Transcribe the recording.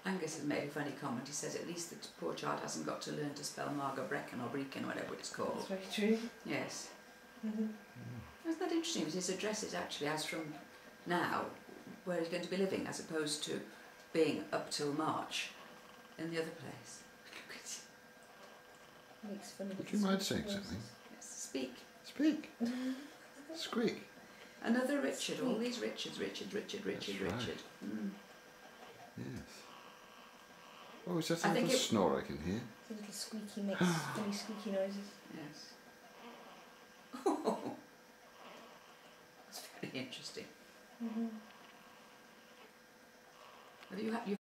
Angus has made a funny comment. He says at least the poor child hasn't got to learn to spell Margot Brecken or Brecon, whatever it's called. That's very true. Yes. Isn't that interesting? His address is actually as from now, where he's going to be living, as opposed to being up till March in the other place. Makes funny. Would you mind saying something? Yes, speak. Speak. Squeak. Another Richard. Speak. All these Richards. Richard. That's Richard. right. Yes. Oh, is that I a think little it- snore I can hear? It's a little squeaky mix, funny squeaky noises. Yes. That's very interesting. Have you